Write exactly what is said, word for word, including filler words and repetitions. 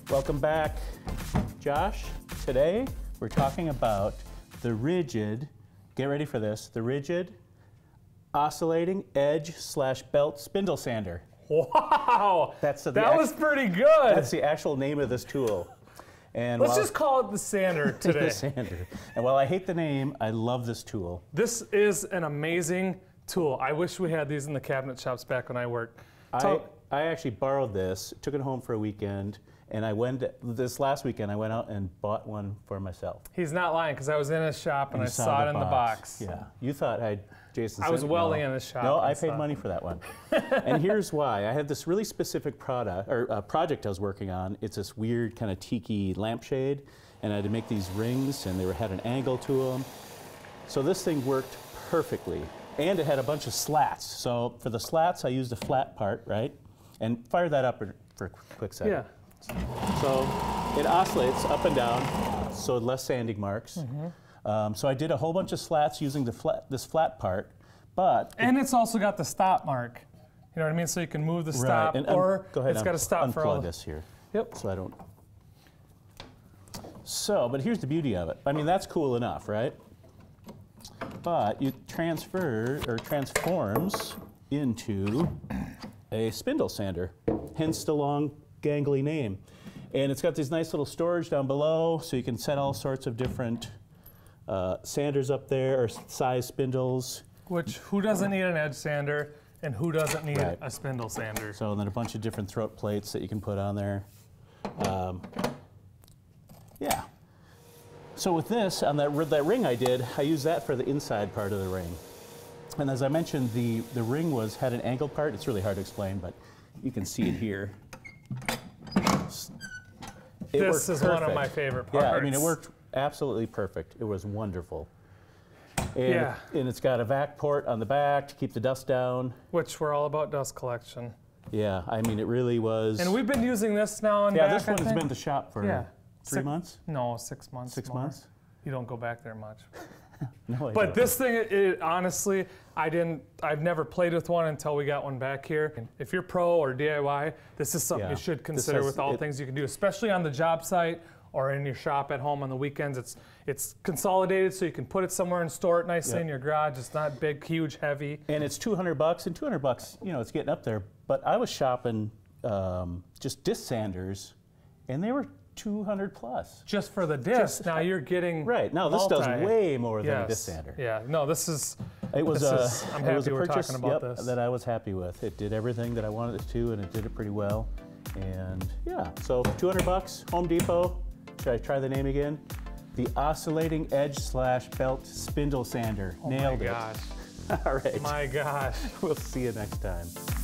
Welcome back, Josh. Today we're talking about the Ridgid, get ready for this, the Ridgid Oscillating Edge slash Belt Spindle Sander. Wow, that's the, that the was pretty good. That's the actual name of this tool. And Let's while, just call it the sander today. the sander. And while I hate the name, I love this tool. This is an amazing tool. I wish we had these in the cabinet shops back when I worked. I, I actually borrowed this, took it home for a weekend, and I went, this last weekend, I went out and bought one for myself. He's not lying, because I was in his shop and, and I saw, saw it in the box. Yeah, you thought I, Jason I was said, welding no. in his shop. No, I paid money for that one. And here's why. I had this really specific product, or uh, project I was working on. It's this weird kind of tiki lampshade, and I had to make these rings, and they were, had an angle to them. So this thing worked perfectly. And it had a bunch of slats. So for the slats, I used a flat part, right? And fire that up for a quick second. Yeah. So it oscillates up and down, so less sanding marks. Mm-hmm. um, so I did a whole bunch of slats using the flat, this flat part, but and it's also got the stop mark. You know what I mean? So you can move the stop, right. and, or go ahead, it's got to stop for all. Unplug this here. Yep. So I don't. So, but here's the beauty of it. I mean, that's cool enough, right? But you transfer or transforms into a spindle sander, hence the long gangly name. And it's got these nice little storage down below, so you can set all sorts of different uh, sanders up there, or size spindles. Which, who doesn't need an edge sander, and who doesn't need right. a spindle sander? So and then a bunch of different throat plates that you can put on there. Um, yeah. So with this, on that, that ring I did, I used that for the inside part of the ring. And as I mentioned, the, the ring was had an angled part. It's really hard to explain, but you can see it here. It this is perfect. one of my favorite parts. Yeah, I mean, it worked absolutely perfect. It was wonderful. And, yeah. and it's got a vac port on the back to keep the dust down. Which we're all about dust collection. Yeah, I mean, it really was. And we've been using this now and yeah, back, this one's been in the shop for yeah. three six, months? No, six months. Six more. months? You don't go back there much. No, I but don't. this thing, it, it, honestly, I didn't, I've never played with one until we got one back here. If you're pro or D I Y, this is something yeah. you should consider has, with all it, things you can do, especially on the job site or in your shop at home on the weekends. It's it's consolidated, so you can put it somewhere and store it nicely yep. in your garage. It's not big, huge, heavy. And it's two hundred bucks, and two hundred bucks, you know, it's getting up there. But I was shopping um, just disc sanders, and they were two hundred plus. Just for the disc. Just, now you're getting right. Now this multi. does way more than yes. a disc sander. Yeah. No, this is. It was. This A, is, I'm happy it was a we're purchase, talking about yep, this. that I was happy with. It did everything that I wanted it to, and it did it pretty well. And yeah, so two hundred bucks, Home Depot. Should I try the name again? The Oscillating Edge slash Belt Spindle Sander. Oh Nailed my it. gosh. All right. My gosh. We'll see you next time.